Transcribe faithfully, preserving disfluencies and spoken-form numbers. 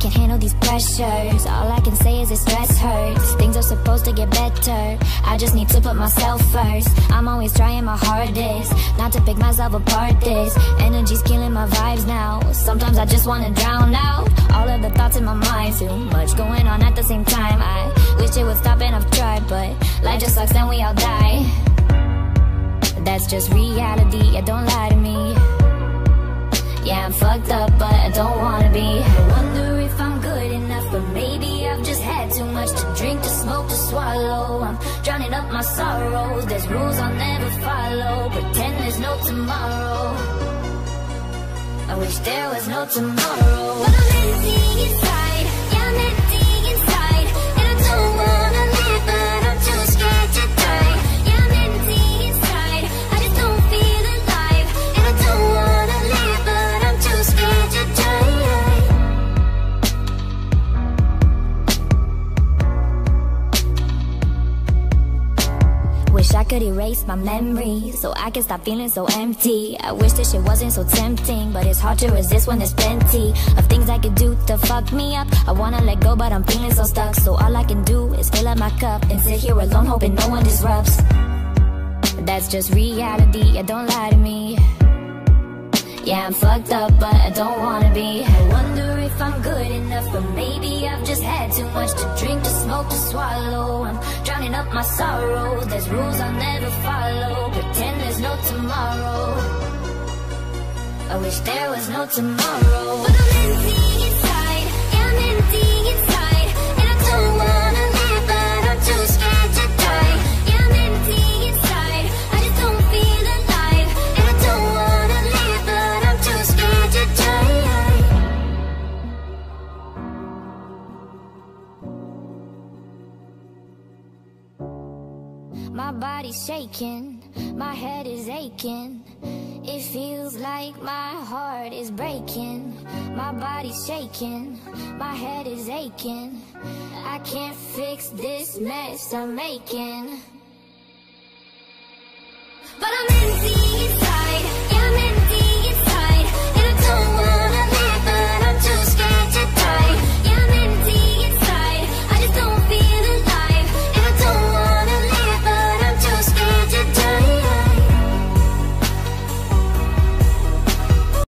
can't handle these pressures. All I can say is this stress hurts. Things are supposed to get better, I just need to put myself first. I'm always trying my hardest not to pick myself apart. This energy's killing my vibes now. Sometimes I just wanna drown out all of the thoughts in my mind. Too much going on at the same time. I wish it would stop and I've tried, but life just sucks and we all die. That's just reality, yeah, don't lie to me. Yeah, I'm fucked up, but I don't wanna be. I wonder if I'm good enough, but maybe I've just had too much to drink, to smoke, to swallow. I'm drowning up my sorrows. There's rules I'll never follow. Pretend there's no tomorrow. I wish there was no tomorrow. But I'm empty inside, yeah, I'm empty inside. And I don't wanna live, but I'm too scared to die. Yeah, I'm empty inside, I just don't feel alive. And I don't wanna live, but I'm too scared to die. Wish I could erase my memories so I can stop feeling so empty. I wish this shit wasn't so tempting, but it's hard to resist when there's plenty of things I could do to fuck me up. I wanna let go, but I'm feeling so stuck. So all I can do is fill up my cup and sit here alone, hoping no one disrupts. That's just reality, yeah, don't lie to me. Yeah, I'm fucked up, but I don't wanna be. I wonder if I'm good enough, but maybe I've just had too much to drink, to smoke, to swallow. I'm drowning up my sorrows. There's rules I'll never follow. Pretend there's no tomorrow. I wish there was no tomorrow. But I'm empty inside, yeah, I'm empty inside. And I don't wanna live, but I'm too scared to die. Yeah, I'm empty inside, I just don't feel alive. And I don't wanna live, but I'm too scared to die. My body's shaking, my head is aching. It feels like my heart is breaking. My body's shaking, my head is aching. I can't fix this mess I'm making.